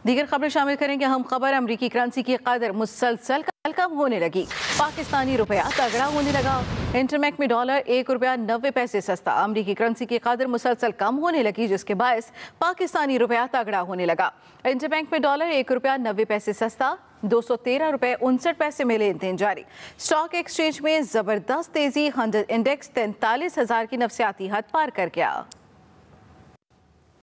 दीगर खबरें शामिल करेंगे हम खबर। अमरीकी करेंसी की कदर मुसलसल कम होने लगी। पाकिस्तानी रुपया तगड़ा होने लगा। इंटरबैंक में डॉलर ₹1.90 सस्ता। अमरीकी करेंसी की कदर मुसलसल कम होने लगी, जिसके बायस पाकिस्तानी रुपया तगड़ा होने लगा। इंटरबैंक में डॉलर ₹1.90 सस्ता, ₹213.59 में लेन देन जारी। स्टॉक एक्सचेंज में जबरदस्त तेजी। 100 इंडेक्स 43,000 की नफसियाती हद पार कर गया।